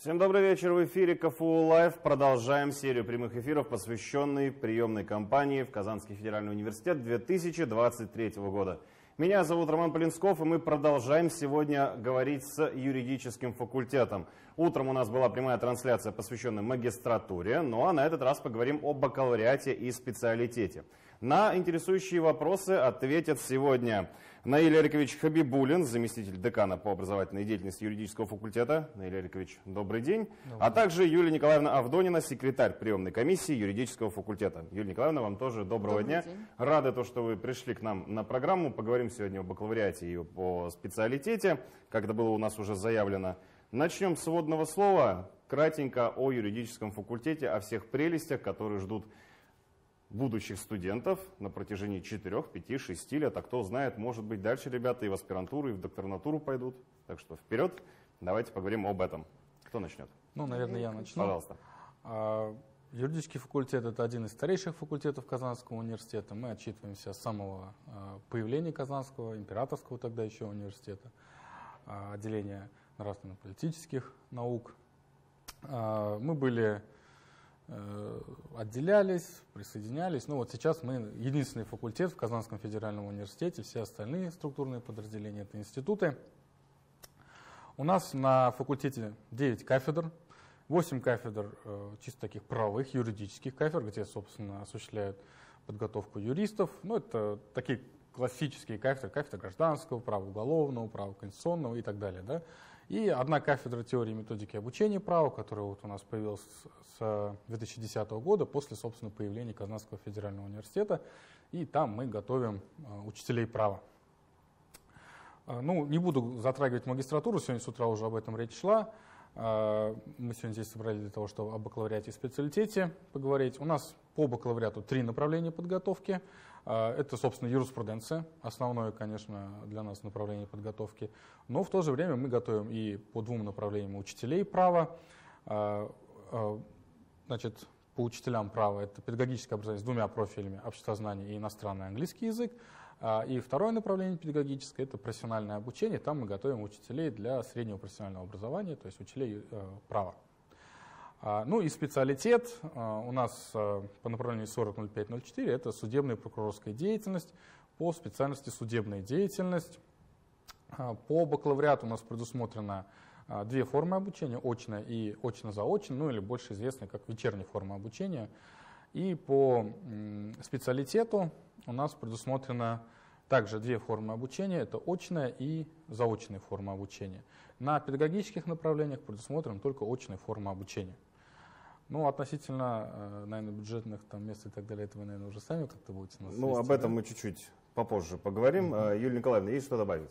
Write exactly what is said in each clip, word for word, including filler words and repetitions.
Всем добрый вечер, в эфире КФУ Лайв. Продолжаем серию прямых эфиров, посвященной приемной кампании в Казанский федеральный университет две тысячи двадцать третьего года. Меня зовут Роман Полинсков, и мы продолжаем сегодня говорить с юридическим факультетом. Утром у нас была прямая трансляция, посвященная магистратуре, ну а на этот раз поговорим о бакалавриате и специалитете. На интересующие вопросы ответят сегодня Наиль Эрикович Хабибуллин, заместитель декана по образовательной деятельности юридического факультета. Наиль Эрикович, добрый день. Добрый. А также Юлия Николаевна Авдонина, секретарь приемной комиссии юридического факультета. Юлия Николаевна, вам тоже доброго дня. День. Рады, то, что вы пришли к нам на программу. Поговорим сегодня о бакалавриате и о специалитете, как это было у нас уже заявлено. Начнем с вводного слова, кратенько о юридическом факультете, о всех прелестях, которые ждут будущих студентов на протяжении четырёх, пяти, шести лет. А кто знает, может быть, дальше ребята и в аспирантуру, и в докторнатуру пойдут. Так что вперед, давайте поговорим об этом. Кто начнет? Ну, наверное, я начну. Пожалуйста. Юридический факультет – это один из старейших факультетов Казанского университета. Мы отчитываемся с самого появления Казанского, императорского тогда еще университета, отделения нравственно-политических наук. Мы были, отделялись, присоединялись. Ну вот сейчас мы единственный факультет в Казанском федеральном университете, все остальные структурные подразделения – это институты. У нас на факультете девять кафедр. восемь кафедр э, чисто таких правовых, юридических кафедр, где, собственно, осуществляют подготовку юристов. Ну, это такие классические кафедры, кафедра гражданского права, уголовного права, конституционного и так далее. Да? И одна кафедра теории и методики обучения права, которая вот у нас появилась с две тысячи десятого года, после, собственно, появления Казанского федерального университета. И там мы готовим э, учителей права. Э, ну, не буду затрагивать магистратуру, сегодня с утра уже об этом речь шла. Мы сегодня здесь собрались для того, чтобы о бакалавриате и специалитете поговорить. У нас по бакалавриату три направления подготовки. Это, собственно, юриспруденция, основное, конечно, для нас направление подготовки. Но в то же время мы готовим и по двум направлениям учителей права. Значит, по учителям права это педагогическое образование с двумя профилями: обществознание и иностранный английский язык. И второе направление педагогическое – это профессиональное обучение. Там мы готовим учителей для среднего профессионального образования, то есть учителей э, права. А, ну и специалитет а, у нас а, по направлению сорок ноль пять ноль четыре – это судебная и прокурорская деятельность, по специальности судебная деятельность. А, по бакалавриату у нас предусмотрено а, две формы обучения – очная и очно-заочно, ну или больше известная как вечерняя форма обучения. И по специалитету у нас предусмотрено также две формы обучения. Это очная и заочная форма обучения. На педагогических направлениях предусмотрена только очная форма обучения. Ну, относительно, наверное, бюджетных там, мест и так далее, это вы, наверное, уже сами как-то будете нас Ну, вести, об этом да? мы чуть-чуть попозже поговорим. Mm-hmm. Юлия Николаевна, есть что добавить?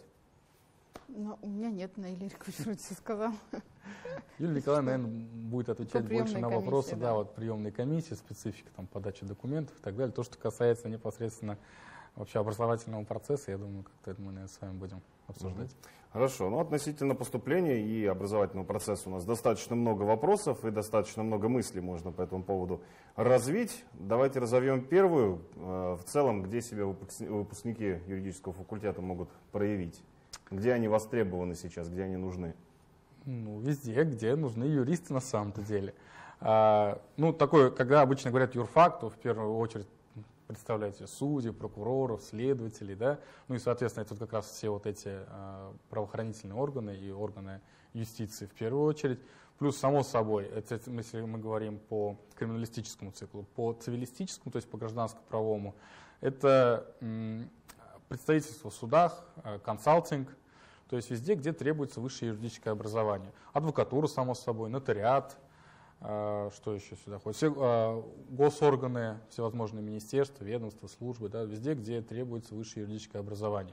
Ну, у меня нет, Наиль Эрикович вроде все сказал. Юлия Николаевна, наверное, будет отвечать больше на вопросы, да, да, вот приемной комиссии, специфика там, подачи документов и так далее. То, что касается непосредственно вообще образовательного процесса, я думаю, как-то это мы, наверное, с вами будем обсуждать. Угу. Хорошо. Ну, относительно поступления и образовательного процесса у нас достаточно много вопросов и достаточно много мыслей можно по этому поводу развить. Давайте разовьем первую. В целом, где себя выпускники юридического факультета могут проявить? Где они востребованы сейчас, где они нужны? Ну, везде, где нужны юристы на самом-то деле. А, ну, такое, когда обычно говорят юрфак, то в первую очередь представляете судей, прокуроров, следователей, да, ну и, соответственно, это как раз все вот эти а, правоохранительные органы и органы юстиции в первую очередь. Плюс, само собой, это, если мы говорим по криминалистическому циклу, по цивилистическому, то есть по гражданско-правовому, это м, представительство в судах, консалтинг, то есть везде, где требуется высшее юридическое образование. Адвокатура, само собой, нотариат, что еще сюда ходит, все госорганы, всевозможные министерства, ведомства, службы, да, везде, где требуется высшее юридическое образование.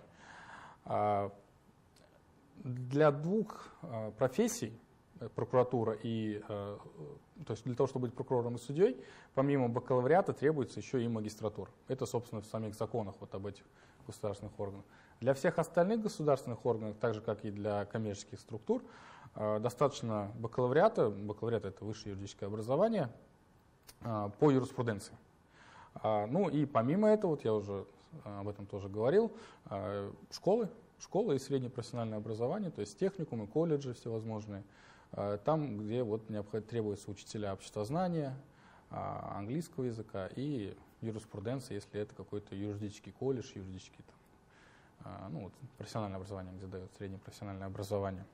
Для двух профессий, прокуратура и, то есть для того, чтобы быть прокурором и судьей, помимо бакалавриата требуется еще и магистратура. Это, собственно, в самих законах вот об этих государственных органах. Для всех остальных государственных органов, так же как и для коммерческих структур, достаточно бакалавриата. Бакалавриат – это высшее юридическое образование по юриспруденции. Ну и помимо этого, вот я уже об этом тоже говорил, школы, школы и среднее профессиональное образование, то есть техникумы, колледжи всевозможные, там, где вот необходимо, требуются учителя обществознания, английского языка и юриспруденции, если это какой-то юридический колледж, юридический там, ну, вот, профессиональное образование, где дают среднее профессиональное образование.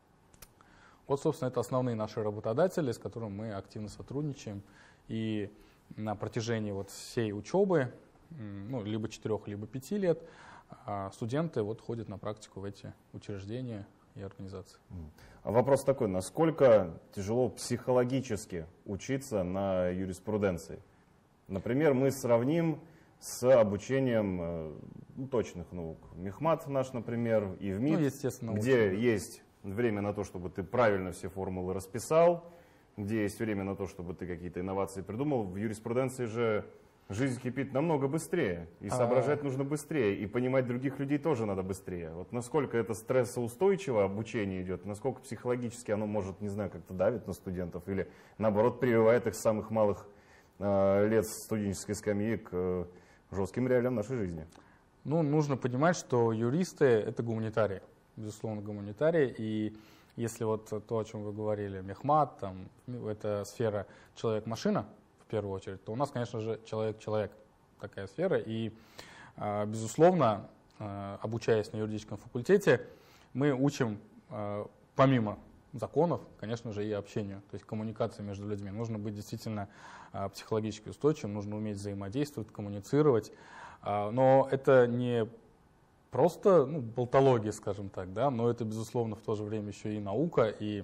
Вот, собственно, это основные наши работодатели, с которыми мы активно сотрудничаем. И на протяжении вот всей учебы, ну, либо четырех, либо пяти лет, студенты вот ходят на практику в эти учреждения и организации. А вопрос такой, насколько тяжело психологически учиться на юриспруденции? Например, мы сравним с обучением ну, точных наук. МИХМАТ наш, например, и ВМИТ, ну, естественно, где учим. есть время на то, чтобы ты правильно все формулы расписал, где есть время на то, чтобы ты какие-то инновации придумал. В юриспруденции же жизнь кипит намного быстрее, и соображать а... нужно быстрее, и понимать других людей тоже надо быстрее. Вот насколько это стрессоустойчиво обучение идет, насколько психологически оно может, не знаю, как-то давит на студентов, или наоборот прививает их с самых малых э, лет студенческой скамьи к э, жестким реалиям нашей жизни. Ну, нужно понимать, что юристы — это гуманитарии, безусловно, гуманитарии, и если вот то, о чем вы говорили, МИХМАТ, там, это сфера человек-машина, в первую очередь, то у нас, конечно же, человек-человек такая сфера. И, безусловно, обучаясь на юридическом факультете, мы учим, помимо законов, конечно же, и общению, то есть коммуникации между людьми. Нужно быть действительно психологически устойчивым, нужно уметь взаимодействовать, коммуницировать. Но это не просто ну, болтология, скажем так, да, но это, безусловно, в то же время еще и наука, и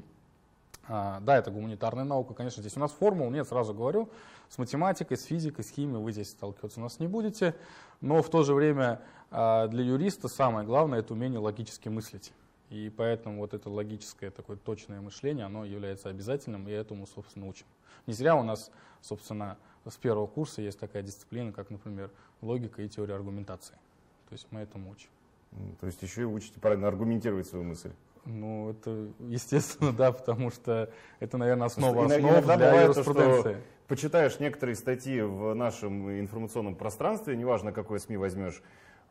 да, это гуманитарная наука, конечно, здесь у нас формул нет, сразу говорю, с математикой, с физикой, с химией вы здесь сталкиваться у нас не будете, но в то же время для юриста самое главное — это умение логически мыслить. И поэтому вот это логическое такое точное мышление, оно является обязательным, и этому, собственно, учим. Не зря у нас, собственно, с первого курса есть такая дисциплина, как, например, логика и теория аргументации. То есть мы этому учим. То есть еще и учите правильно аргументировать свою мысль. Ну, это естественно, да, потому что это, наверное, основа основ для бывает, юриспруденции. Что почитаешь некоторые статьи в нашем информационном пространстве, неважно, какой СМИ возьмешь,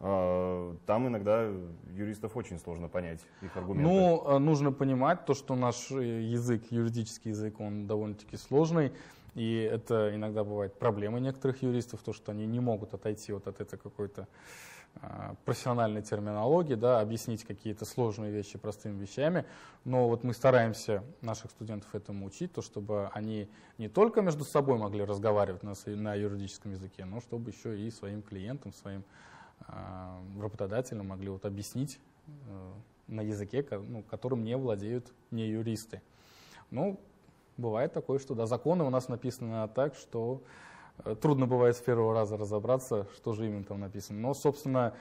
там иногда юристов очень сложно понять, их аргументы. Ну, нужно понимать то, что наш язык, юридический язык, он довольно-таки сложный, и это иногда бывает проблемой некоторых юристов, то, что они не могут отойти вот от этой какой-то профессиональной терминологии, да, объяснить какие-то сложные вещи простыми вещами, но вот мы стараемся наших студентов этому учить, то чтобы они не только между собой могли разговаривать на, на юридическом языке, но чтобы еще и своим клиентам, своим э, работодателям могли вот объяснить э, на языке, ну, которым не владеют не юристы. Ну, бывает такое, что да, законы у нас написаны так, что трудно бывает с первого раза разобраться, что же именно там написано. Но, собственно,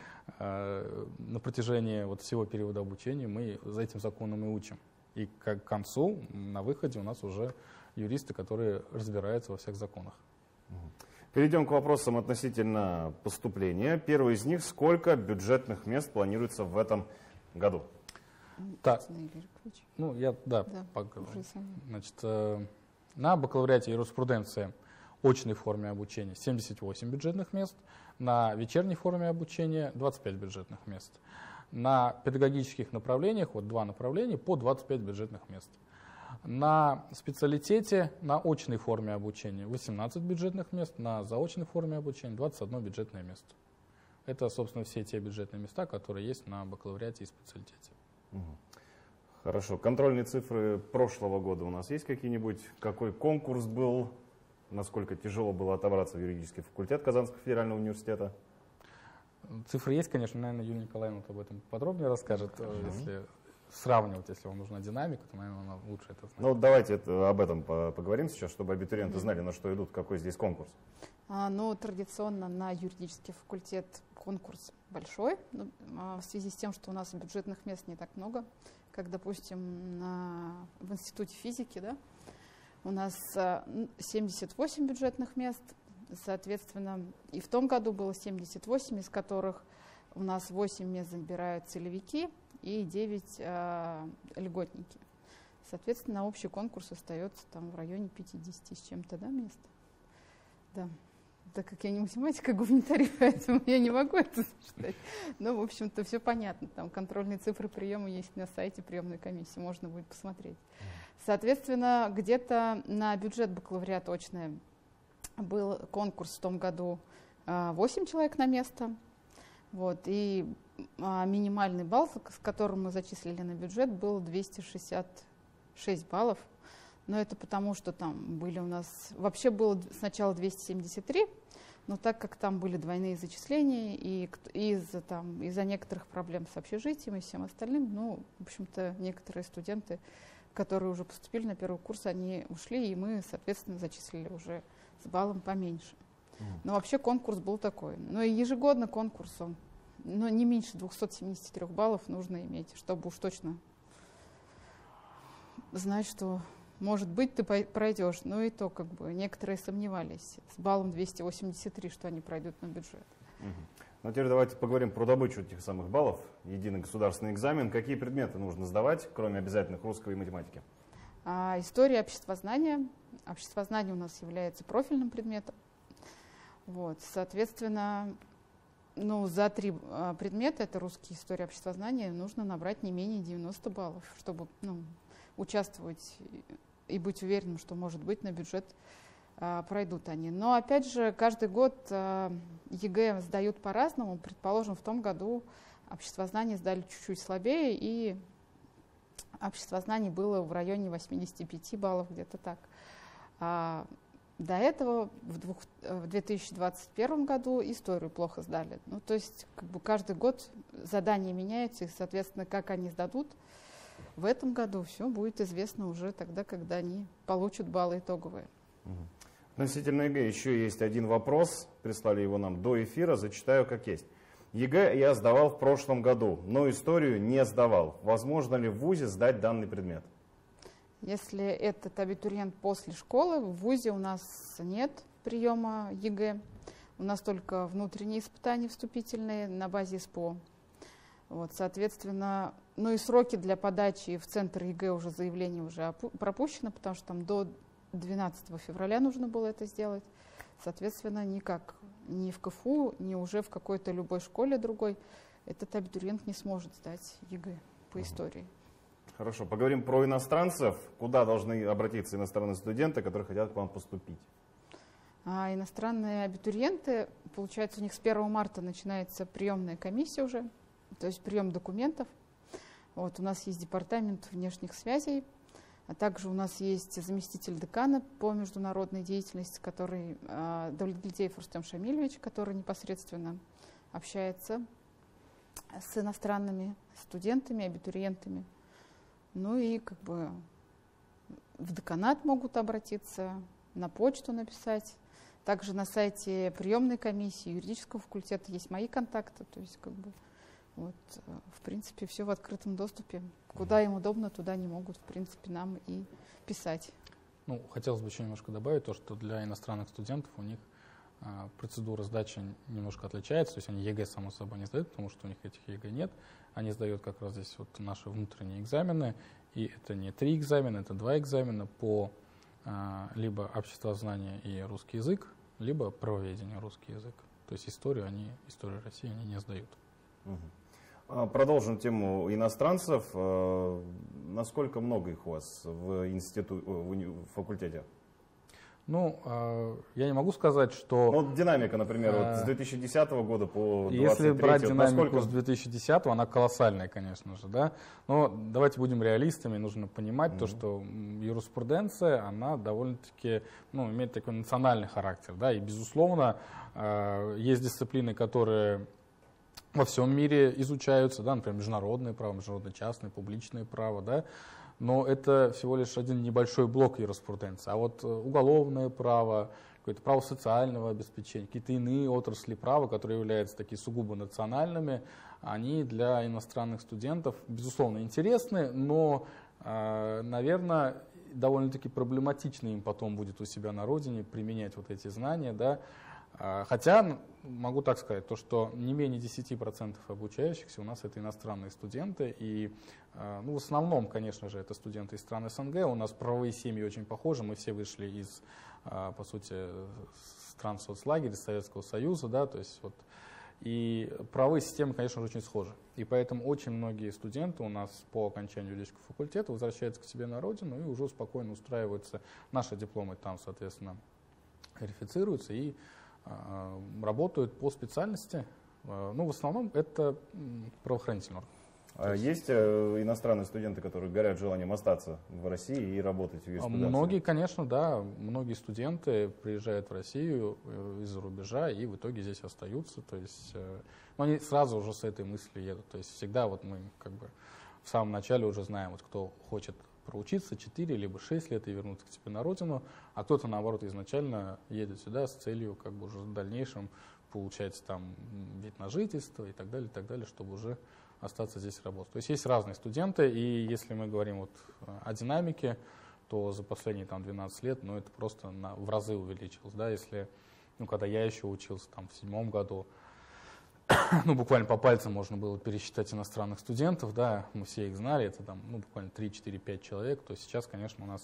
на протяжении вот всего периода обучения мы за этим законом и учим. И к концу, на выходе, у нас уже юристы, которые разбираются во всех законах. Перейдем к вопросам относительно поступления. Первый из них: сколько бюджетных мест планируется в этом году? Так, ну я, да, да поговорю. Значит, на бакалавриате юриспруденции очной форме обучения семьдесят восемь бюджетных мест, на вечерней форме обучения двадцать пять бюджетных мест. На педагогических направлениях, вот два направления, по двадцать пять бюджетных мест. На специалитете, на очной форме обучения восемнадцать бюджетных мест, на заочной форме обучения двадцать одно бюджетное место. Это, собственно, все те бюджетные места, которые есть на бакалавриате и специалитете. Хорошо. Контрольные цифры прошлого года у нас есть какие-нибудь? Какой конкурс был? Насколько тяжело было отобраться в юридический факультет Казанского федерального университета? Цифры есть, конечно, наверное, Юлия Николаевна об этом подробнее расскажет. Uh-huh. Если сравнивать, если вам нужна динамика, то, наверное, она лучше это знает. Ну, давайте это, об этом поговорим сейчас, чтобы абитуриенты uh-huh. знали, на что идут, какой здесь конкурс. А, ну, традиционно на юридический факультет конкурс большой, ну, в связи с тем, что у нас бюджетных мест не так много, как, допустим, на, в институте физики, да, у нас семьдесят восемь бюджетных мест, соответственно, и в том году было семьдесят восемь, из которых у нас восемь мест забирают целевики и девять э, льготники. Соответственно, общий конкурс остается там в районе пятидесяти с чем-то, да, мест. Да. Так как я не математика, гуманитарий, поэтому я не могу это считать. Но, в общем-то, все понятно. Там контрольные цифры приема есть на сайте приемной комиссии, можно будет посмотреть. Соответственно, где-то на бюджет бакалавриата очный был конкурс в том году восемь человек на место. Вот, и минимальный балл, с которым мы зачислили на бюджет, был двести шестьдесят шесть баллов. Но это потому, что там были у нас... Вообще было сначала двести семьдесят три, но так как там были двойные зачисления, и из-за там, из-за некоторых проблем с общежитием и всем остальным, ну, в общем-то, некоторые студенты, которые уже поступили на первый курс, они ушли, и мы, соответственно, зачислили уже с баллом поменьше. Но вообще конкурс был такой. Но и ежегодно конкурс, он, но не меньше двухсот семидесяти трёх баллов нужно иметь, чтобы уж точно знать, что, может быть, ты пройдешь. Но и то, как бы, некоторые сомневались с баллом двести восемьдесят три, что они пройдут на бюджет. Угу. Ну, теперь давайте поговорим про добычу этих самых баллов. Единый государственный экзамен. Какие предметы нужно сдавать, кроме обязательных русского и математики? А, история обществознания. Обществознание у нас является профильным предметом. Вот, соответственно, ну, за три а, предмета, это русский, история, обществознание, нужно набрать не менее девяноста баллов, чтобы, ну, участвовать и быть уверенным, что, может быть, на бюджет а, пройдут они. Но, опять же, каждый год а, ЕГЭ сдают по-разному. Предположим, в том году обществознание сдали чуть-чуть слабее, и обществознание было в районе восьмидесяти пяти баллов, где-то так. А, До этого в, двух, в две тысячи двадцать первом году историю плохо сдали. Ну, то есть как бы каждый год задания меняются, и, соответственно, как они сдадут в этом году, все будет известно уже тогда, когда они получат баллы итоговые. Относительно ЕГЭ еще есть один вопрос. Прислали его нам до эфира, зачитаю как есть. ЕГЭ я сдавал в прошлом году, но историю не сдавал. Возможно ли в вузе сдать данный предмет? Если этот абитуриент после школы, в вузе у нас нет приема ЕГЭ. У нас только внутренние испытания вступительные на базе СПО. Вот, соответственно, ну и сроки для подачи в центр ЕГЭ уже заявление уже пропущено, потому что там до двенадцатого февраля нужно было это сделать. Соответственно, никак ни в КФУ, ни уже в какой-то любой школе другой этот абитуриент не сможет сдать ЕГЭ по истории. Хорошо, поговорим про иностранцев. Куда должны обратиться иностранные студенты, которые хотят к вам поступить? А иностранные абитуриенты, получается, у них с первого марта начинается приемная комиссия уже, то есть прием документов. Вот, у нас есть департамент внешних связей, а также у нас есть заместитель декана по международной деятельности, который э, Давлетгильдеев Рустем Шамильевич, который непосредственно общается с иностранными студентами, абитуриентами. Ну и как бы в деканат могут обратиться, на почту написать. Также на сайте приемной комиссии юридического факультета есть мои контакты. То есть как бы вот, в принципе все в открытом доступе. Куда им удобно, туда они могут в принципе нам и писать. Ну, хотелось бы еще немножко добавить то, что для иностранных студентов у них а, процедура сдачи немножко отличается. То есть они ЕГЭ, само собой, не сдают, потому что у них этих ЕГЭ нет. Они сдают как раз здесь вот наши внутренние экзамены. И это не три экзамена, это два экзамена по а, либо обществознание и русский язык, либо правоведение русский язык. То есть историю они, историю России они не сдают. Угу. Продолжим тему иностранцев. Насколько много их у вас в институте, в факультете? Ну, я не могу сказать, что... Ну, динамика, например, вот с две тысячи десятого года по двадцать третий. Если брать динамику насколько... с две тысячи десятого, она колоссальная, конечно же, да. Но давайте будем реалистами, нужно понимать mm-hmm. то, что юриспруденция, она довольно-таки, ну, имеет такой национальный характер, да, и, безусловно, есть дисциплины, которые во всем мире изучаются, да, например, международное право, международное частное, публичное право, да. Но это всего лишь один небольшой блок юриспруденции. А вот уголовное право, какое-то право социального обеспечения, какие-то иные отрасли права, которые являются такие сугубо национальными, они для иностранных студентов, безусловно, интересны, но, наверное, довольно-таки проблематично им потом будет у себя на родине применять вот эти знания, да. Хотя, могу так сказать, то, что не менее десяти процентов обучающихся у нас это иностранные студенты. И ну, в основном, конечно же, это студенты из стран СНГ. У нас правовые семьи очень похожи. Мы все вышли из, по сути, стран соцлагеря, Советского Союза. Да, то есть вот И правовые системы, конечно же, очень схожи. И поэтому очень многие студенты у нас по окончанию юридического факультета возвращаются к себе на родину и уже спокойно устраиваются. Наши дипломы там, соответственно, верифицируются и э, работают по специальности. Э, ну, в основном это правоохранительный орган. А есть э, иностранные студенты, которые горят желанием остаться в России и работать в юриспруденции? Многие, конечно, да. Многие студенты приезжают в Россию э, из-за рубежа и в итоге здесь остаются. То есть, э, но они сразу уже с этой мыслью едут. То есть всегда вот мы как бы в самом начале уже знаем, вот кто хочет проучиться четыре либо шесть лет и вернуться к себе на родину, а кто-то, наоборот, изначально едет сюда с целью как бы уже в дальнейшем получать там вид на жительство и так далее, и так далее, чтобы уже остаться здесь работать. То есть есть разные студенты, и если мы говорим вот о динамике, то за последние там двенадцать лет, ну, это просто на, в разы увеличилось. Да? Если, ну, когда я еще учился там, в седьмом году, ну, буквально по пальцам можно было пересчитать иностранных студентов, да, мы все их знали, это там, ну, буквально три, четыре, пять человек, то сейчас, конечно, у нас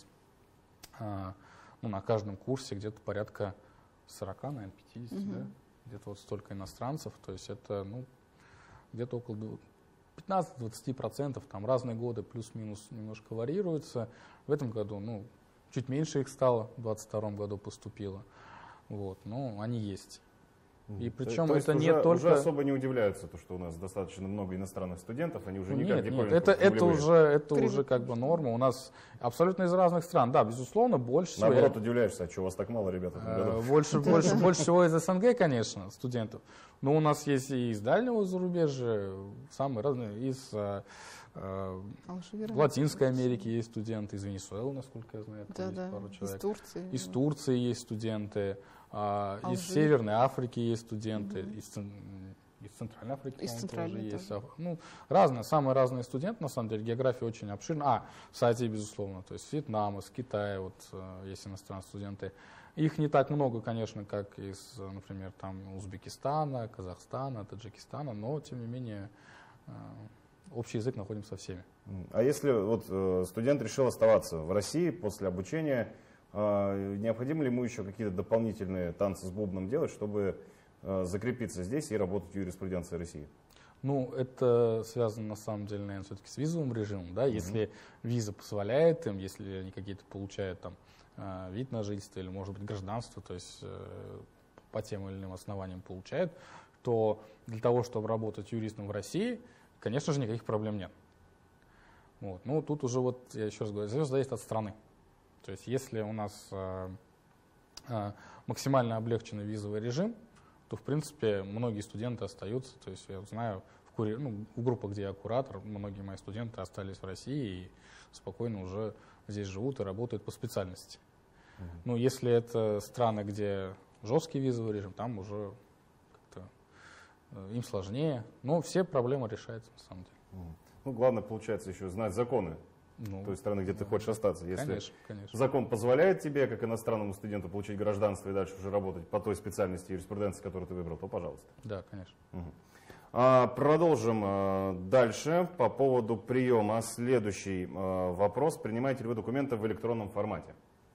а, ну, на каждом курсе где-то порядка сорока, наверное, пятидесяти, mm-hmm. да? Где-то вот столько иностранцев, то есть это, ну, где-то около пятнадцать-двадцать процентов, там разные годы плюс-минус немножко варьируются. В этом году, ну, чуть меньше их стало, в двадцать втором году поступило, вот, но они есть. И причем то, то это есть не уже, только... уже особо не удивляются, то, что у нас достаточно много иностранных студентов, они уже никак нет, не нет, помнят. это, это, уже, это Привык. уже как бы норма. У нас абсолютно из разных стран. Да, безусловно, больше всего... Наоборот, я, удивляешься, а что у вас так мало ребят в этом э, году? больше, больше, больше всего из СНГ, конечно, студентов. Но у нас есть и из дальнего зарубежья, самые разные, из э, э, Латинской Америки есть студенты, из Венесуэлы, насколько я знаю, да, есть да. пару человек. Из Турции. Из Турции есть студенты. А, из Алжир. Северной Африки есть студенты, Mm-hmm. из, из Центральной Африки из Центральной тоже есть. тоже. Ну, разные, самые разные студенты, на самом деле, география очень обширна. А, с Азии, безусловно, то есть с Вьетнама, с Китая, вот есть иностранные студенты. Их не так много, конечно, как из, например, там, Узбекистана, Казахстана, Таджикистана, но, тем не менее, общий язык находим со всеми. А если вот студент решил оставаться в России после обучения, необходимо ли ему еще какие-то дополнительные танцы с бубном делать, чтобы закрепиться здесь и работать в юриспруденции России? Ну, это связано на самом деле, наверное, все-таки с визовым режимом, да, mm-hmm. если виза позволяет им, если они какие-то получают там вид на жительство или, может быть, гражданство, то есть по тем или иным основаниям получают, то для того, чтобы работать юристом в России, конечно же, никаких проблем нет. Вот. Ну, тут уже вот, я еще раз говорю, все зависит от страны. То есть если у нас э, э, максимально облегченный визовый режим, то, в принципе, многие студенты остаются. То есть я знаю, в, кури... ну, в группах, где я куратор, многие мои студенты остались в России и спокойно уже здесь живут и работают по специальности. Mm-hmm. Ну, если это страны, где жесткий визовый режим, там уже как-то э, им сложнее. Но все проблемы решаются, на самом деле. Mm-hmm. Ну, главное, получается, еще знать законы. Ну, той страны, где ты хочешь остаться. Если конечно, конечно. закон позволяет тебе, как иностранному студенту, получить гражданство и дальше уже работать по той специальности юриспруденции, которую ты выбрал, то пожалуйста. Да, конечно. Угу. А, продолжим а, дальше по поводу приема. Следующий а, вопрос. Принимаете ли вы документы в электронном формате?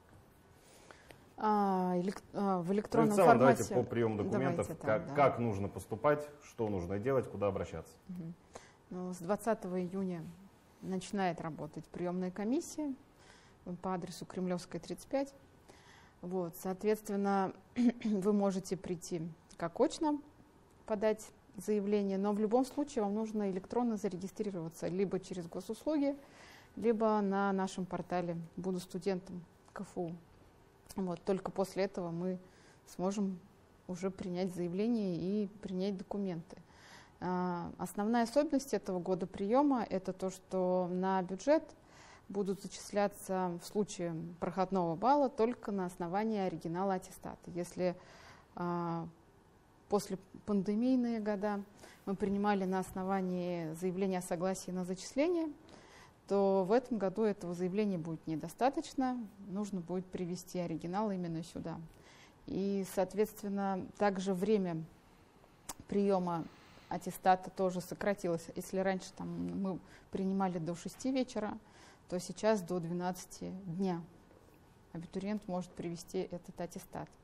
А, элек... а, в электронном ну, в целом, формате. давайте по приему документов. Давайте, как, так, да. как нужно поступать, что нужно делать, куда обращаться? Угу. Ну, с двадцатого июня начинает работать приемная комиссия по адресу Кремлевская, тридцать пять. Вот, соответственно, вы можете прийти как очно, подать заявление, но в любом случае вам нужно электронно зарегистрироваться либо через госуслуги, либо на нашем портале «Буду студентом КФУ». Вот, только после этого мы сможем уже принять заявление и принять документы. Основная особенность этого года приема – это то, что на бюджет будут зачисляться в случае проходного балла только на основании оригинала аттестата. Если а, после пандемийные года мы принимали на основании заявления о согласии на зачисление, то в этом году этого заявления будет недостаточно, нужно будет привести оригинал именно сюда. И, соответственно, также время приема аттестата тоже сократилось. Если раньше там, мы принимали до шести вечера, то сейчас до двенадцати дня абитуриент может привести этот аттестат.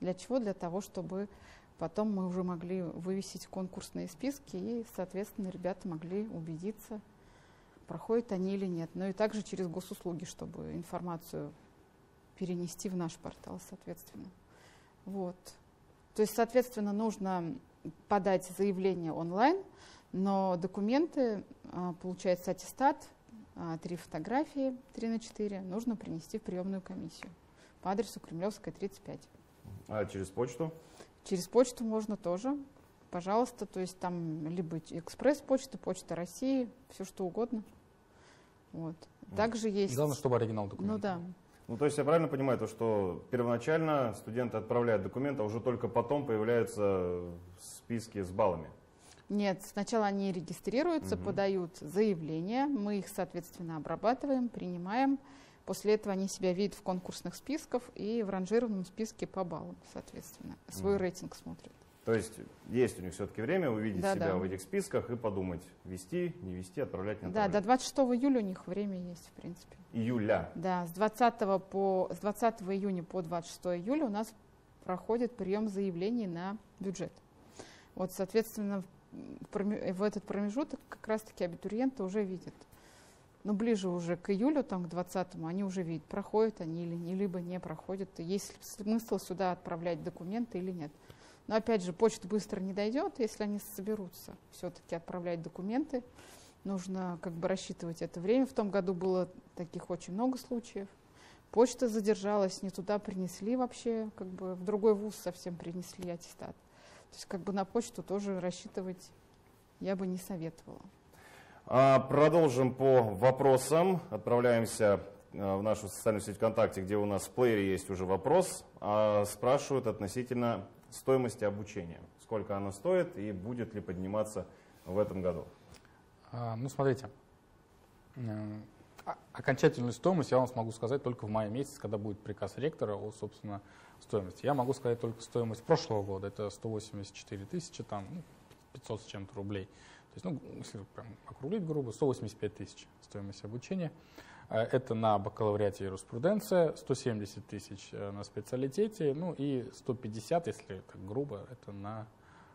Для чего? Для того, чтобы потом мы уже могли вывесить конкурсные списки, и, соответственно, ребята могли убедиться, проходят они или нет. Ну и также через госуслуги, чтобы информацию перенести в наш портал, соответственно. Вот. То есть, соответственно, нужно подать заявление онлайн, но документы, получается аттестат, три фотографии, три на четыре, нужно принести в приемную комиссию по адресу Кремлевская, тридцать пять. А через почту? Через почту можно тоже, пожалуйста, то есть там либо экспресс-почта, почта России, все что угодно. Вот. Также есть... Главное, чтобы оригинал документа. Ну да. Ну, то есть я правильно понимаю, то, что первоначально студенты отправляют документы, а уже только потом появляются списки с баллами? Нет, сначала они регистрируются, угу. подают заявления, мы их, соответственно, обрабатываем, принимаем. После этого они себя видят в конкурсных списках и в ранжированном списке по баллам, соответственно. Свой угу. рейтинг смотрят. То есть есть у них все-таки время увидеть да, себя да. в этих списках и подумать, вести, не вести, отправлять, не Да, отправлять. до двадцать шестого июля у них время есть, в принципе. Июля? Да, с двадцатого, по, с двадцатого июня по двадцать шестого июля у нас проходит прием заявлений на бюджет. Вот, соответственно, в, в этот промежуток как раз-таки абитуриенты уже видят. Но ближе уже к июлю, там, к двадцатому, они уже видят, проходят они или не, либо не проходят, есть ли смысл сюда отправлять документы или нет. Но опять же, почта быстро не дойдет, если они соберутся все-таки отправлять документы. Нужно как бы рассчитывать это время. В том году было таких очень много случаев. Почта задержалась, не туда принесли вообще, как бы в другой вуз совсем принесли аттестат. То есть как бы на почту тоже рассчитывать я бы не советовала. А, продолжим по вопросам. Отправляемся в нашу социальную сеть ВКонтакте, где у нас в плеере есть уже вопрос. А, спрашивают относительно стоимости обучения. Сколько она стоит и будет ли подниматься в этом году? А, ну, смотрите. Окончательную стоимость я вам смогу сказать только в мае месяце, когда будет приказ ректора о, собственно, стоимости. Я могу сказать только стоимость прошлого года. Это сто восемьдесят четыре тысячи, там, ну, пятьсот с чем-то рублей. То есть, ну, если прям округлить грубо, сто восемьдесят пять тысяч стоимость обучения. Это на бакалавриате юриспруденция, сто семьдесят тысяч на специалитете, ну и сто пятьдесят, если так грубо, это на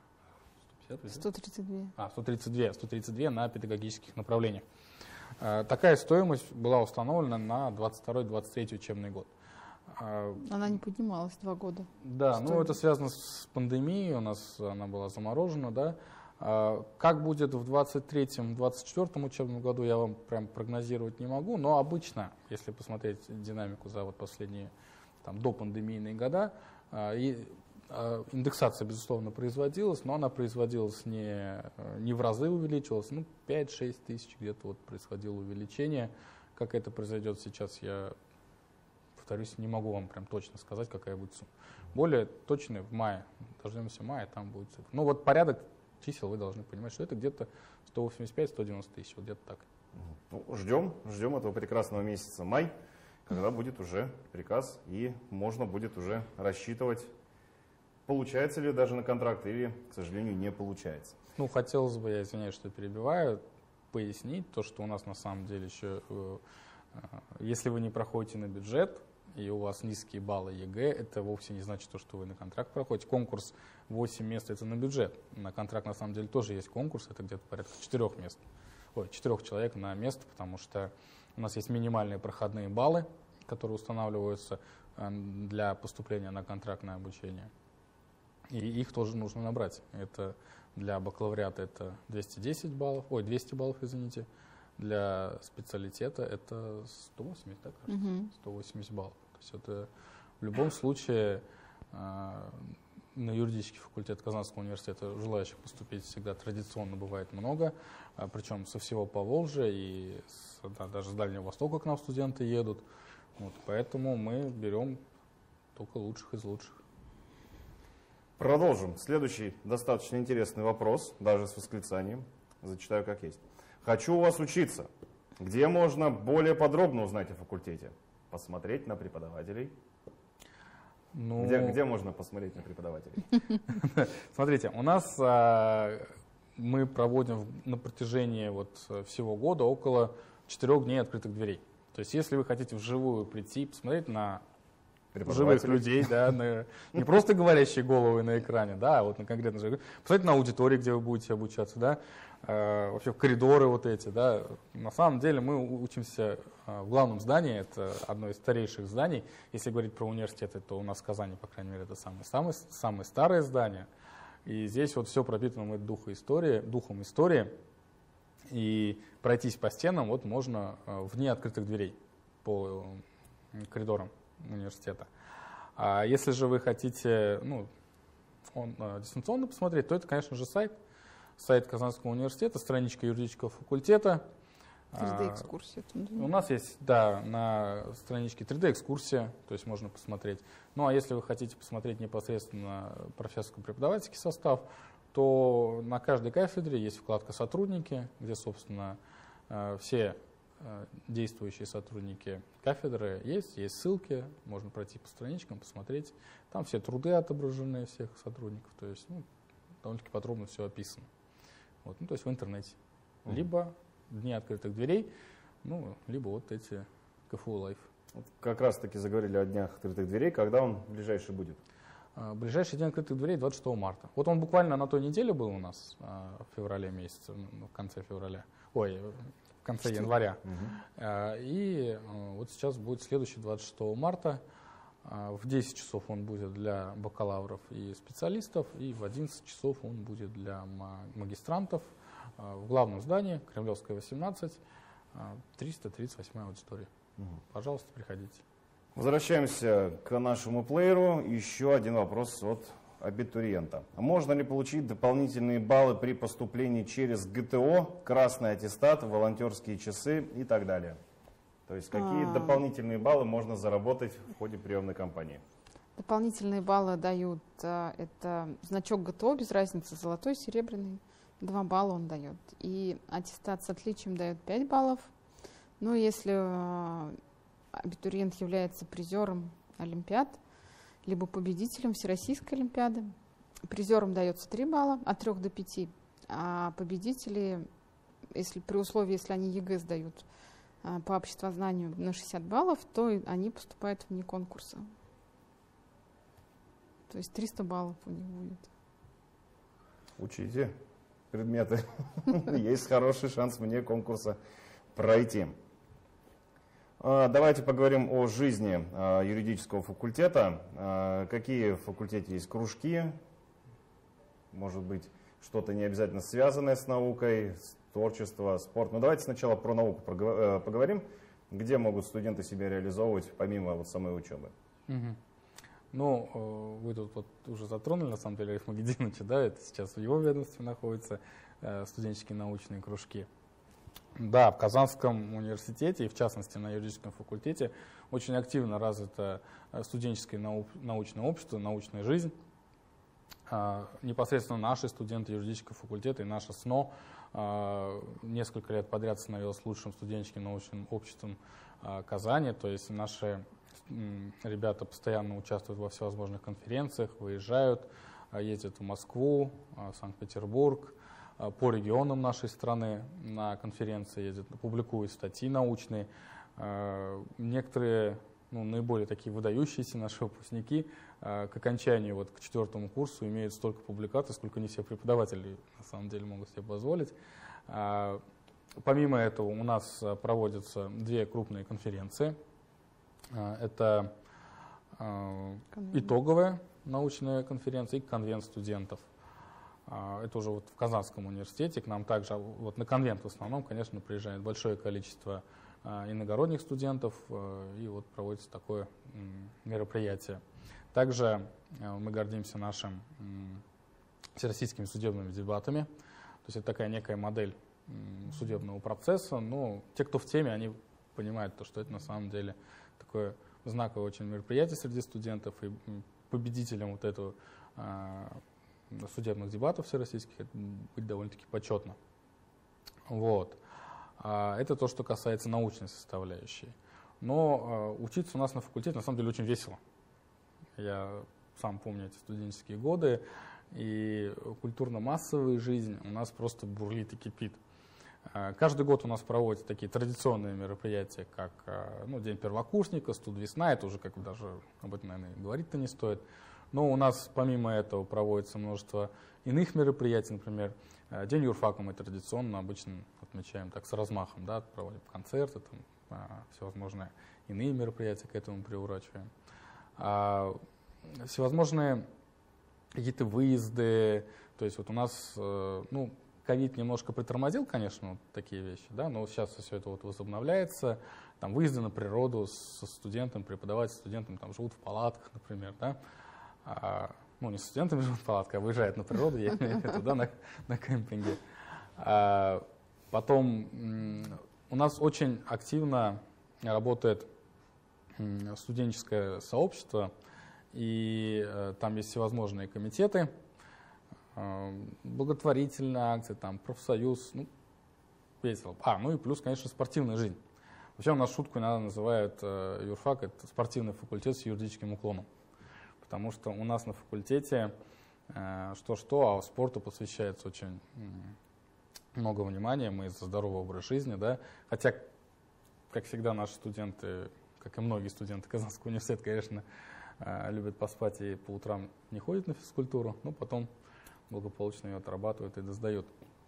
сто тридцать два. А, сто тридцать два, сто тридцать два на педагогических направлениях. Такая стоимость была установлена на двадцать второй — двадцать третий учебный год. Она не поднималась два года. Да, стоимость. Ну это связано с пандемией, у нас она была заморожена, да. Как будет в двадцать третьем — двадцать четвёртом учебном году, я вам прям прогнозировать не могу, но обычно, если посмотреть динамику за вот последние там, допандемийные года, и индексация, безусловно, производилась, но она производилась не, не в разы увеличивалась, ну пять-шесть тысяч где-то вот происходило увеличение. Как это произойдет сейчас, я, повторюсь, не могу вам прям точно сказать, какая будет сумма. Более точно в мае, дождемся мая, там будет цифра. Ну вот порядок чисел вы должны понимать, что это где-то сто восемьдесят пять — сто девяносто тысяч, вот где-то так. Ну, ждем, ждем этого прекрасного месяца май, когда будет уже приказ и можно будет уже рассчитывать, получается ли даже на контракт или, к сожалению, не получается. Ну, хотелось бы, я извиняюсь, что перебиваю, пояснить то, что у нас на самом деле еще, если вы не проходите на бюджет, и у вас низкие баллы ЕГЭ, это вовсе не значит, что вы на контракт проходите. Конкурс восемь мест — это на бюджет. На контракт на самом деле тоже есть конкурс, это где-то порядка четырех мест. Ой, четырех человек на место, потому что у нас есть минимальные проходные баллы, которые устанавливаются для поступления на контрактное обучение. И их тоже нужно набрать. Это для бакалавриата это двести десять баллов, ой, двести баллов, извините. Для специалитета это сто восемьдесят, да, кажется? Угу. сто восемьдесят баллов. То есть это в любом случае э, на юридический факультет Казанского университета желающих поступить всегда традиционно бывает много, а, причем со всего Поволжья и с, да, даже с Дальнего Востока к нам студенты едут. Вот, поэтому мы берем только лучших из лучших. Продолжим. Следующий достаточно интересный вопрос, даже с восклицанием. Зачитаю как есть. Хочу у вас учиться. Где можно более подробно узнать о факультете? Посмотреть на преподавателей. Ну... Где, где можно посмотреть на преподавателей? Смотрите, у нас а, мы проводим на протяжении вот всего года около четырех дней открытых дверей. То есть если вы хотите вживую прийти и посмотреть на живых людей, да, на, не просто говорящие головы на экране, да, а вот на конкретно живых. Посмотрите на аудитории, где вы будете обучаться, да, э, вообще в коридоры вот эти, да. На самом деле мы учимся э, в главном здании, это одно из старейших зданий. Если говорить про университеты, то у нас в Казани, по крайней мере, это самое, самое, самое старое здание. И здесь вот все пропитано духом истории, духом истории. И пройтись по стенам вот можно э, вне открытых дверей по э, коридорам университета. А если же вы хотите ну, он, э, дистанционно посмотреть, то это, конечно же, сайт. Сайт Казанского университета, страничка юридического факультета. три дэ-экскурсия. У нас есть, да, на страничке три дэ-экскурсия, то есть можно посмотреть. Ну а если вы хотите посмотреть непосредственно профессорско-преподавательский состав, то на каждой кафедре есть вкладка «Сотрудники», где, собственно, э, все действующие сотрудники кафедры есть, есть ссылки, можно пройти по страничкам, посмотреть. Там все труды отображены всех сотрудников, то есть ну, довольно-таки подробно все описано. Вот, ну, то есть в интернете. Mm-hmm. Либо дни открытых дверей, ну, либо вот эти ка эф у Live. Вот как раз таки заговорили о днях открытых дверей, когда он ближайший будет? Ближайший день открытых дверей двадцать шестого марта. Вот он буквально на той неделе был у нас в феврале месяце, в конце февраля. Ой, в конце января. Угу. И вот сейчас будет следующий двадцать шестого марта. В десять часов он будет для бакалавров и специалистов, и в одиннадцать часов он будет для магистрантов в главном здании, Кремлевская, восемнадцать, триста тридцать восьмая аудитория. Угу. Пожалуйста, приходите. Возвращаемся к нашему плееру. Еще один вопрос от абитуриента. Можно ли получить дополнительные баллы при поступлении через гэ тэ о, красный аттестат, волонтерские часы и так далее? То есть какие а... дополнительные баллы можно заработать в ходе приемной кампании? Дополнительные баллы дают, это значок гэ тэ о, без разницы, золотой, серебряный, два балла он дает. И аттестат с отличием дает пять баллов. Но если абитуриент является призером олимпиад, либо победителем Всероссийской олимпиады, призерам дается три балла, от трёх до пяти, а победители, если, при условии, если они е гэ э сдают а, по обществознанию на шестьдесят баллов, то они поступают вне конкурса. То есть триста баллов у них будет. Учите предметы. Есть хороший шанс вне конкурса пройти. Давайте поговорим о жизни юридического факультета. Какие в факультете есть кружки? Может быть, что-то не обязательно связанное с наукой, с творчеством, спорт. Но давайте сначала про науку поговорим. Где могут студенты себя реализовывать, помимо вот самой учебы? Угу. Ну, вы тут вот уже затронули, на самом деле, Ариф Магединовича, да, это сейчас в его ведомстве находятся студенческие научные кружки. Да, в Казанском университете, и в частности на юридическом факультете, очень активно развито студенческое нау научное общество, научная жизнь. А, непосредственно наши студенты юридического факультета и наше СНО а, несколько лет подряд становилось лучшим студенческим научным обществом а, Казани. То есть наши м, ребята постоянно участвуют во всевозможных конференциях, выезжают, а, ездят в Москву, а, Санкт-Петербург, по регионам нашей страны на конференции ездят, публикуют статьи научные. Некоторые, ну, наиболее такие выдающиеся наши выпускники к окончанию, вот, к четвертому курсу имеют столько публикаций, сколько не все преподаватели на самом деле могут себе позволить. Помимо этого у нас проводятся две крупные конференции. Это итоговая научная конференция и конвент студентов. Это уже вот в Казанском университете. К нам также вот на конвент в основном, конечно, приезжает большое количество иногородних студентов, и вот проводится такое мероприятие. Также мы гордимся нашими всероссийскими судебными дебатами. То есть это такая некая модель судебного процесса. Но те, кто в теме, они понимают, то, что это на самом деле такое знаковое очень мероприятие среди студентов. И победителем вот этого судебных дебатов всероссийских это быть довольно-таки почетно. Вот. Это то, что касается научной составляющей. Но учиться у нас на факультете на самом деле очень весело. Я сам помню эти студенческие годы, и культурно-массовая жизнь у нас просто бурлит и кипит. Каждый год у нас проводятся такие традиционные мероприятия, как ну, День первокурсника, студ-весна, это уже как бы даже об этом, наверное, говорить-то не стоит. Но у нас помимо этого проводится множество иных мероприятий, например, День юрфака мы традиционно обычно отмечаем так с размахом, да, проводим концерты, там, всевозможные иные мероприятия к этому приурачиваем. А всевозможные какие-то выезды, то есть вот у нас, ну, ковид немножко притормозил, конечно, вот такие вещи, да, но сейчас все это вот возобновляется. Там выезды на природу со студентом, преподаватель студентам там живут в палатках, например, да. А, ну, не с студентами живут в палатках, а выезжают на природу, я имею в виду, да, на, на кемпинге. А, потом у нас очень активно работает студенческое сообщество, и а, там есть всевозможные комитеты, благотворительные акции, там, профсоюз, ну, весело. А, ну и плюс, конечно, спортивная жизнь. Вообще у нас шутку иногда называют э, юрфак, это спортивный факультет с юридическим уклоном. Потому что у нас на факультете э, что-что, а спорту посвящается очень э, много внимания, мы за здоровый образ жизни, да. Хотя, как всегда, наши студенты, как и многие студенты Казанского университета, конечно, э, любят поспать и по утрам не ходят на физкультуру, но потом благополучно ее отрабатывают и сдают.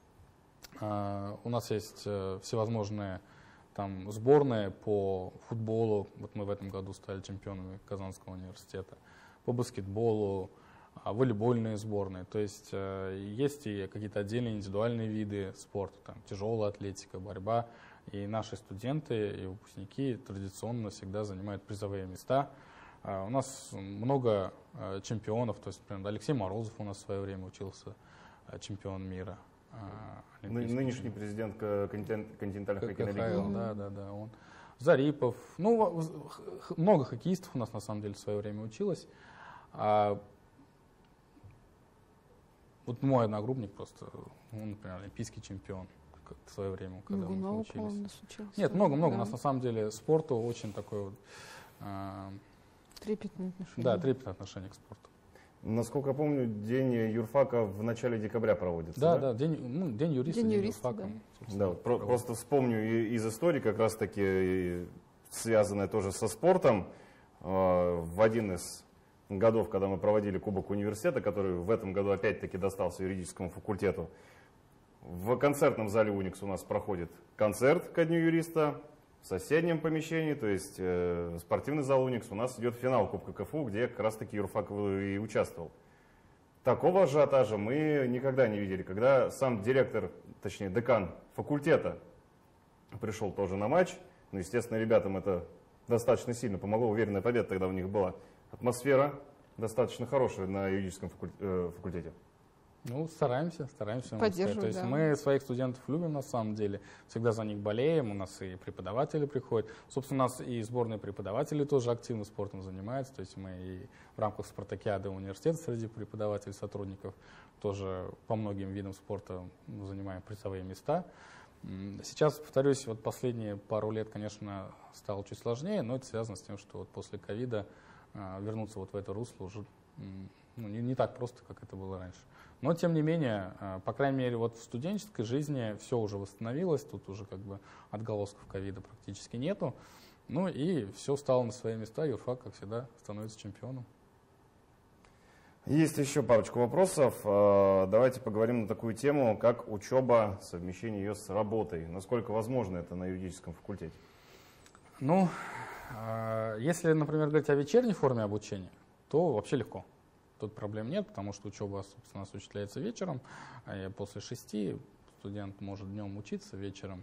Uh, у нас есть uh, всевозможные там, сборные по футболу. Вот мы в этом году стали чемпионами Казанского университета. По баскетболу, uh, волейбольные сборные. То есть uh, есть и какие-то отдельные индивидуальные виды спорта, там, тяжелая атлетика, борьба. И наши студенты и выпускники традиционно всегда занимают призовые места. Uh, у нас много uh, чемпионов, то есть, например, Алексей Морозов у нас в свое время учился, uh, чемпион мира. Uh, Нынешний президент континентальных хоккейных лиг. Да, да, да. Он. Зарипов. Ну, много хоккеистов у нас на самом деле в свое время училось. А, вот мой одногруппник просто, он, например, олимпийский чемпион в свое время, когда Гунова, мы учились. Учился. Нет, много-много. Да. У нас на самом деле спорту очень такой вот... А, трепетное отношение. Да, трепетное отношение к спорту. Насколько я помню, день юрфака в начале декабря проводится. Да, да, да, день, ну, день юриста, день день юриста, юрфака. да. Да, вот про, просто вспомню из истории, как раз таки связанное тоже со спортом. В один из годов, когда мы проводили Кубок университета, который в этом году опять-таки достался юридическому факультету, в концертном зале «Уникс» у нас проходит концерт ко Дню юриста. В соседнем помещении, то есть э, спортивный зал «Уникс», у нас идет финал Кубка КФУ, где как раз таки юрфак и участвовал. Такого ажиотажа мы никогда не видели. Когда сам директор, точнее декан факультета пришел тоже на матч, ну, естественно, ребятам это достаточно сильно помогло, уверенная победа тогда у них была. Атмосфера достаточно хорошая на юридическом факультете. Ну, стараемся, стараемся. Поддерживать, То есть да. мы своих студентов любим на самом деле, всегда за них болеем, у нас и преподаватели приходят. Собственно, у нас и сборные преподаватели тоже активно спортом занимаются, то есть мы и в рамках спартакиады университета среди преподавателей, сотрудников тоже по многим видам спорта занимаем призовые места. Сейчас, повторюсь, вот последние пару лет, конечно, стало чуть сложнее, но это связано с тем, что вот после ковида вернуться вот в это русло уже ну, не, не так просто, как это было раньше. Но, тем не менее, по крайней мере, вот в студенческой жизни все уже восстановилось, тут уже как бы отголосков ковида практически нету. Ну и все стало на свои места, юрфак, как всегда, становится чемпионом. Есть еще парочку вопросов. Давайте поговорим на такую тему, как учеба, совмещение ее с работой. Насколько возможно это на юридическом факультете? Ну, если, например, говорить о вечерней форме обучения, то вообще легко. Тут проблем нет, потому что учеба, собственно, осуществляется вечером. А после шести студент может днем учиться, вечером,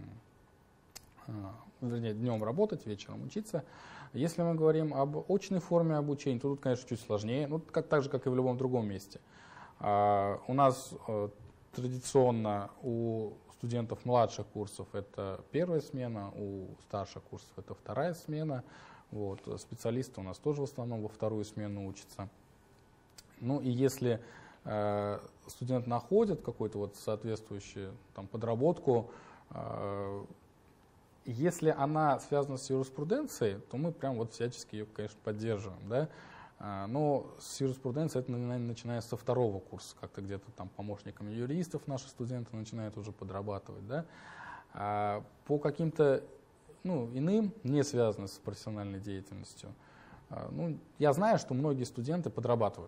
вернее, днем работать, вечером учиться. Если мы говорим об очной форме обучения, то тут, конечно, чуть сложнее, ну, как, так же, как и в любом другом месте. А, у нас а, традиционно у студентов младших курсов это первая смена, у старших курсов это вторая смена. Вот. Специалисты у нас тоже в основном во вторую смену учатся. Ну и если э, студент находит какую-то вот соответствующую там, подработку, э, если она связана с юриспруденцией, то мы прям вот всячески ее, конечно, поддерживаем. Да? Но с юриспруденцией это, наверное, начиная со второго курса, как-то где-то там помощниками юристов наши студенты начинают уже подрабатывать. Да? А по каким-то ну, иным, не связанным с профессиональной деятельностью, ну, я знаю, что многие студенты подрабатывают.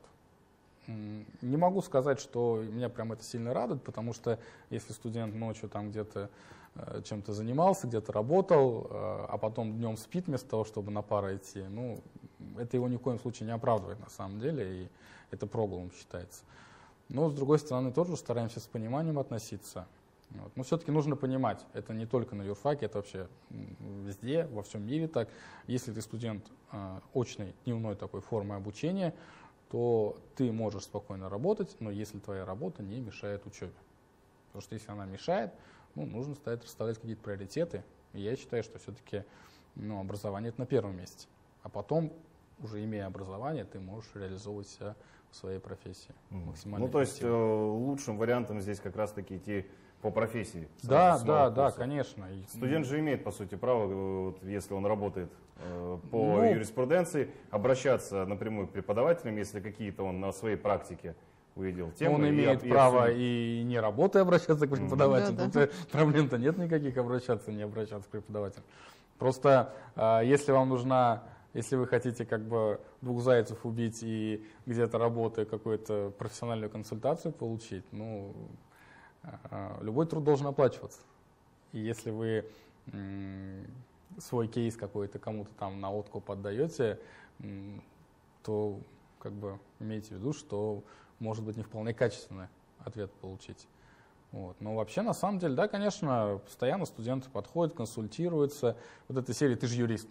Не могу сказать, что меня прям это сильно радует, потому что если студент ночью там где-то чем-то занимался, где-то работал, а потом днем спит вместо того, чтобы на пару идти, ну, это его ни в коем случае не оправдывает на самом деле, и это прогулом считается. Но, с другой стороны, тоже стараемся с пониманием относиться. Вот. Но все-таки нужно понимать, это не только на юрфаке, это вообще везде, во всем мире так. Если ты студент э, очной, дневной такой формы обучения, то ты можешь спокойно работать, но если твоя работа не мешает учебе. Потому что если она мешает, ну, нужно стать расставлять какие-то приоритеты. И я считаю, что все-таки ну, образование это на первом месте. А потом, уже имея образование, ты можешь реализовывать себя в своей профессии максимально. Ну, то есть э, лучшим вариантом здесь как раз-таки идти по профессии. Да, да, да, конечно. Студент же имеет, по сути, право, вот, если он работает э, по ну, юриспруденции, обращаться напрямую к преподавателям, если какие-то он на своей практике увидел темы. Он имеет и, право и, и не работая обращаться к преподавателю. Да, да. Проблем-то нет никаких обращаться, не обращаться к преподавателю. Просто э, если вам нужна, если вы хотите как бы двух зайцев убить и где-то работая какую-то профессиональную консультацию получить, ну, э, любой труд должен оплачиваться. И если вы э, свой кейс какой-то кому-то там на откуп отдаете, э, то как бы имейте в виду, что может быть не вполне качественный ответ получить. Вот. Но вообще, на самом деле, да, конечно, постоянно студенты подходят, консультируются. Вот эта серия «Ты же юрист».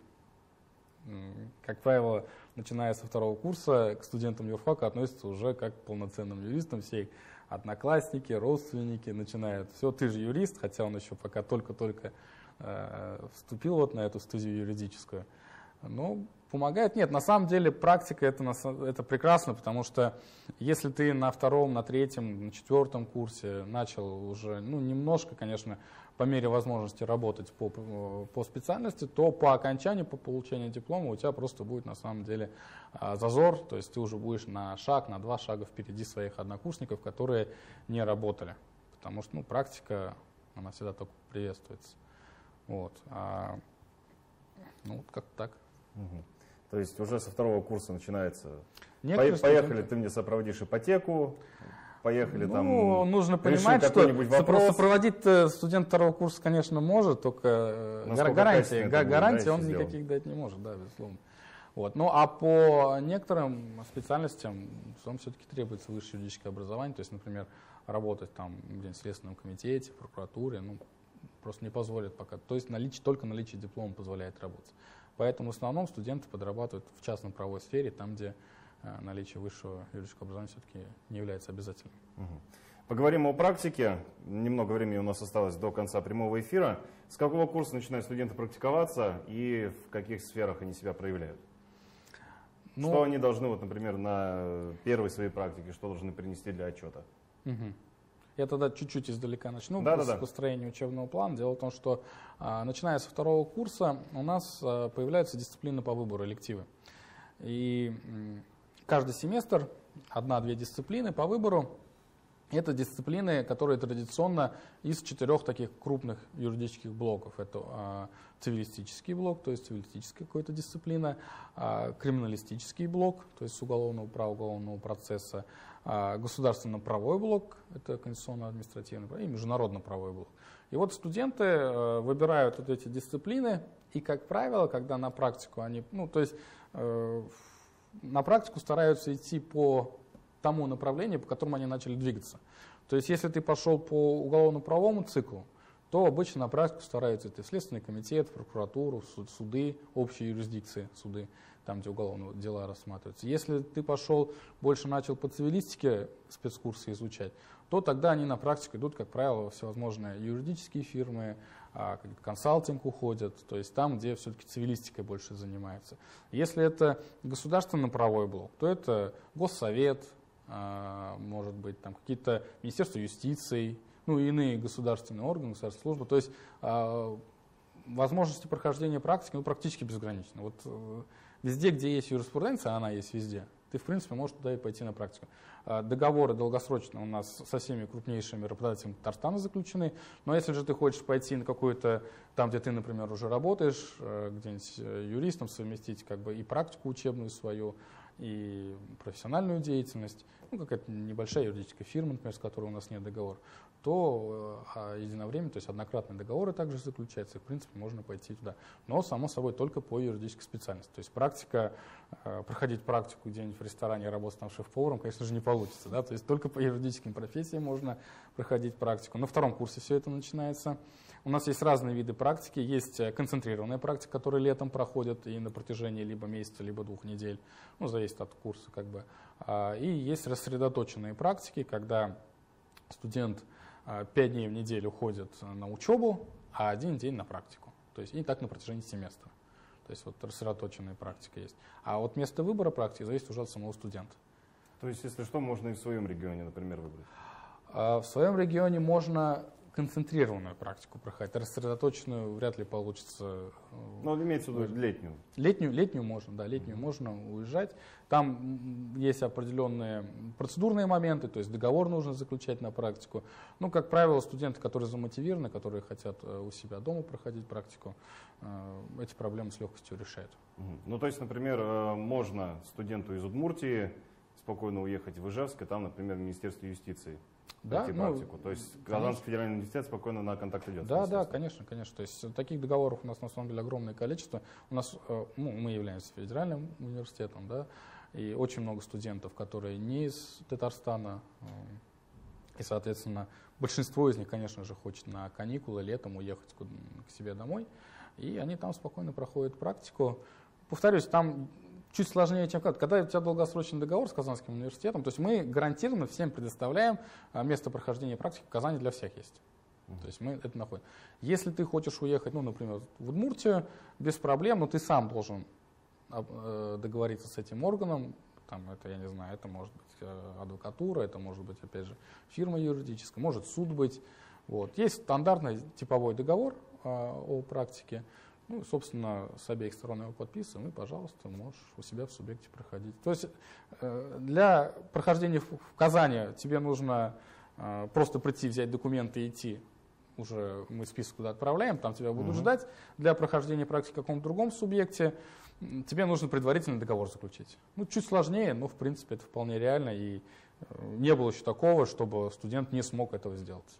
Как правило, начиная со второго курса к студентам юрфака относятся уже как к полноценным юристам. Все их одноклассники, родственники начинают. Все, ты же юрист, хотя он еще пока только-только э, вступил вот на эту стезю юридическую. Но помогает? Нет, на самом деле практика это, это прекрасно, потому что если ты на втором, на третьем, на четвертом курсе начал уже ну, немножко, конечно, по мере возможности работать по, по специальности, то по окончании, по получению диплома у тебя просто будет на самом деле зазор, то есть ты уже будешь на шаг, на два шага впереди своих однокурсников, которые не работали, потому что ну, практика, она всегда только приветствуется. Вот. А, ну, вот как-то так. Угу. То есть уже со второго курса начинается. Некоторые поехали, студенты... ты мне сопроводишь ипотеку, поехали ну, там. нужно понимать, что вопрос. сопроводить студент второго курса, конечно, может, только Насколько гарантии, гарантии он никаких сделан. Дать не может, да, безусловно. Вот. Ну а по некоторым специальностям вам все-таки требуется высшее юридическое образование, то есть, например, работать там где-нибудь в Следственном комитете, в прокуратуре, ну, просто не позволит пока. То есть наличие, только наличие диплома позволяет работать. Поэтому в основном студенты подрабатывают в частной правовой сфере, там, где э, наличие высшего юридического образования все-таки не является обязательным. Угу. Поговорим о практике. Немного времени у нас осталось до конца прямого эфира. С какого курса начинают студенты практиковаться и в каких сферах они себя проявляют? Ну, что они должны, вот, например, на первой своей практике, что должны принести для отчета? Угу. Я тогда чуть-чуть издалека начну да, с да, да. построения учебного плана. Дело в том, что а, начиная со второго курса у нас а, появляются дисциплины по выбору, элективы. И м, каждый семестр одна-две дисциплины по выбору. Это дисциплины, которые традиционно из четырех таких крупных юридических блоков. Это а, цивилистический блок, то есть цивилистическая какая-то дисциплина, а, криминалистический блок, то есть с уголовного права, уголовного процесса, а, государственно-правовой блок, это конституционно-административный право, и международно-правовой блок. И вот студенты а, выбирают вот эти дисциплины, и, как правило, когда на практику они, ну, то есть э, на практику стараются идти по тому направлению, по которому они начали двигаться. То есть, если ты пошел по уголовно-правовому циклу, то обычно на практику стараются это Следственный комитет, прокуратуру, суд, суды, общие юрисдикции, суды, там, где уголовные дела рассматриваются. Если ты пошел, больше начал по цивилистике спецкурсы изучать, то тогда они на практику идут, как правило, во всевозможные юридические фирмы, консалтинг уходят, то есть там, где все-таки цивилистикой больше занимаются. Если это государственно-правовой блок, то это Госсовет, может быть, там какие-то Министерства юстиции, ну и иные государственные органы, государственные службы. То есть э, возможности прохождения практики ну, практически безграничны. Вот, э, везде, где есть юриспруденция, она есть везде, ты, в принципе, можешь туда и пойти на практику. Договоры долгосрочные у нас со всеми крупнейшими работодателями Татарстана заключены, но если же ты хочешь пойти на какую-то, там, где ты, например, уже работаешь, где-нибудь юристом, совместить как бы и практику учебную свою, и профессиональную деятельность, ну, какая-то небольшая юридическая фирма, например, с которой у нас нет договора, то а единовременно, то есть однократные договоры также заключаются, и, в принципе, можно пойти туда. Но, само собой, только по юридической специальности. То есть практика, проходить практику где-нибудь в ресторане, работать там шеф-поваром, конечно же, не получится. Да? То есть только по юридическим профессиям можно проходить практику. На втором курсе все это начинается. У нас есть разные виды практики. Есть концентрированная практика, которая летом проходит и на протяжении либо месяца, либо двух недель. Ну, зависит от курса, как бы. И есть рассредоточенные практики, когда студент пять дней в неделю ходит на учебу, а один день на практику. То есть и так на протяжении семестра. То есть вот рассредоточенная практика есть. А вот место выбора практики зависит уже от самого студента. То есть, если что, можно и в своем регионе, например, выбрать? В своем регионе можно концентрированную практику проходить, рассредоточенную вряд ли получится. Ну, имеется в виду летнюю. Летнюю, летнюю можно, да, летнюю mm-hmm. можно уезжать. Там есть определенные процедурные моменты, то есть договор нужно заключать на практику. Ну, как правило, студенты, которые замотивированы, которые хотят у себя дома проходить практику, эти проблемы с легкостью решают. Mm-hmm. Ну, то есть, например, можно студенту из Удмуртии спокойно уехать в Ижевск, и там, например, в Министерство юстиции. Да, ну, практику. То есть Казанский федеральный университет спокойно на контакт идет. Да, да, конечно, конечно. То есть таких договоров у нас на самом деле огромное количество. У нас, ну, мы являемся федеральным университетом, да, и очень много студентов, которые не из Татарстана, и, соответственно, большинство из них, конечно же, хочет на каникулы летом уехать к себе домой, и они там спокойно проходят практику. Повторюсь, там чуть сложнее, чем когда. Когда у тебя долгосрочный договор с Казанским университетом, то есть мы гарантированно всем предоставляем место прохождения практики в Казани, для всех есть. Uh-huh. То есть мы это находим. Если ты хочешь уехать, ну, например, в Удмуртию, без проблем, но ты сам должен договориться с этим органом. Там, это, я не знаю, это может быть адвокатура, это может быть, опять же, фирма юридическая, может суд быть. Вот. Есть стандартный типовой договор о практике. Ну, собственно, с обеих сторон его подписываем, и, пожалуйста, можешь у себя в субъекте проходить. То есть для прохождения в Казани тебе нужно просто прийти, взять документы и идти. Уже мы список туда отправляем, там тебя будут угу. ждать. Для прохождения практики в каком-то другом субъекте тебе нужно предварительный договор заключить. Ну, чуть сложнее, но, в принципе, это вполне реально. И не было еще такого, чтобы студент не смог этого сделать.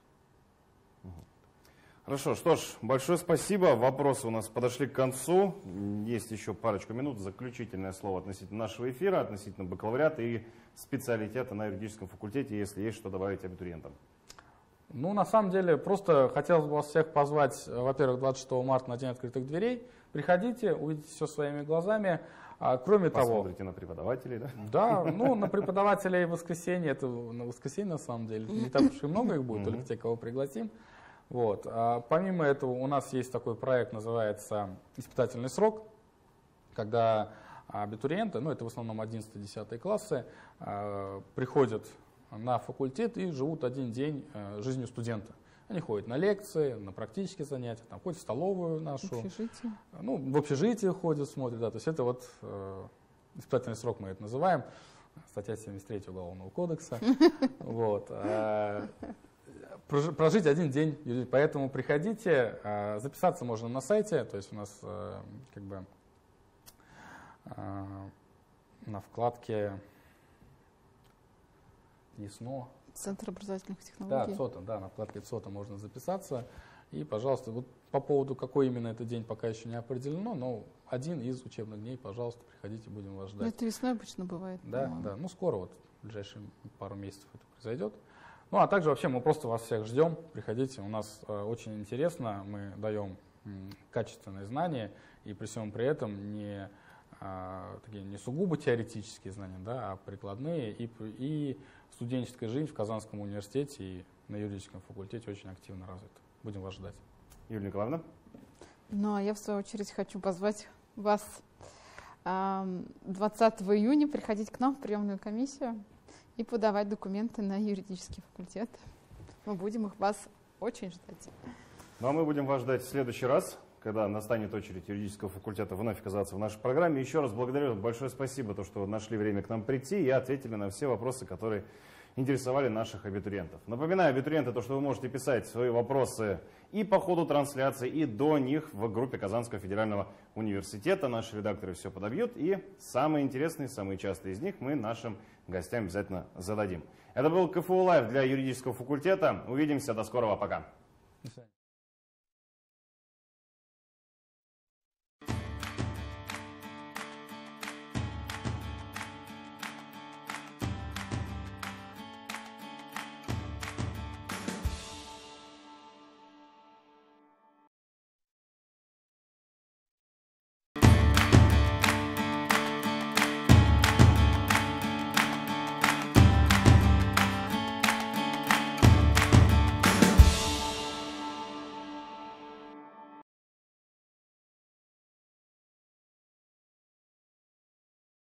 Хорошо, что ж, большое спасибо. Вопросы у нас подошли к концу. Есть еще парочку минут. Заключительное слово относительно нашего эфира, относительно бакалавриата и специалитета на юридическом факультете, если есть что добавить абитуриентам. Ну, на самом деле, просто хотелось бы вас всех позвать, во-первых, двадцать шестого марта на День открытых дверей. Приходите, увидите все своими глазами. А, кроме того... Посмотрите на преподавателей, да? Да, ну, на преподавателей в воскресенье, это на воскресенье, на самом деле, не так уж и много их будет, только те, кого пригласим. Вот. А помимо этого у нас есть такой проект, называется «Испытательный срок», когда абитуриенты, ну это в основном одиннадцатые-десятые классы, приходят на факультет и живут один день жизнью студента. Они ходят на лекции, на практические занятия, там, ходят в столовую нашу. В общежитие? Ну, в общежитие ходят, смотрят. Да. То есть это вот испытательный срок, мы это называем, статья семьдесят три Уголовного кодекса. Вот. Прожить один день, поэтому приходите, записаться можно на сайте, то есть у нас как бы на вкладке ЕСНО. Центр образовательных технологий. Да, ЦОТа, да, на вкладке ЦОТа можно записаться. И, пожалуйста, вот по поводу, какой именно этот день, пока еще не определено, но один из учебных дней, пожалуйста, приходите, будем вас ждать. Ну, это весной обычно бывает. Да, да, ну скоро, вот в ближайшие пару месяцев это произойдет. Ну, а также вообще мы просто вас всех ждем, приходите, у нас э, очень интересно, мы даем м, качественные знания, и при всем при этом не, э, такие, не сугубо теоретические знания, да, а прикладные, и, и студенческая жизнь в Казанском университете и на юридическом факультете очень активно развита. Будем вас ждать. Юлия Николаевна? Ну, а я в свою очередь хочу позвать вас э, двадцатого июня приходить к нам в приемную комиссию и подавать документы на юридический факультет. Мы будем их вас очень ждать. Ну а мы будем вас ждать в следующий раз, когда настанет очередь юридического факультета вновь оказаться в нашей программе. Еще раз благодарю, большое спасибо, то, что вы нашли время к нам прийти и ответили на все вопросы, которые интересовали наших абитуриентов. Напоминаю, абитуриенты, то, что вы можете писать свои вопросы и по ходу трансляции, и до них в группе Казанского федерального университета. Наши редакторы все подобьют, и самые интересные, самые частые из них мы нашим гостям обязательно зададим. Это был КФУ Лайв для юридического факультета. Увидимся, до скорого, пока.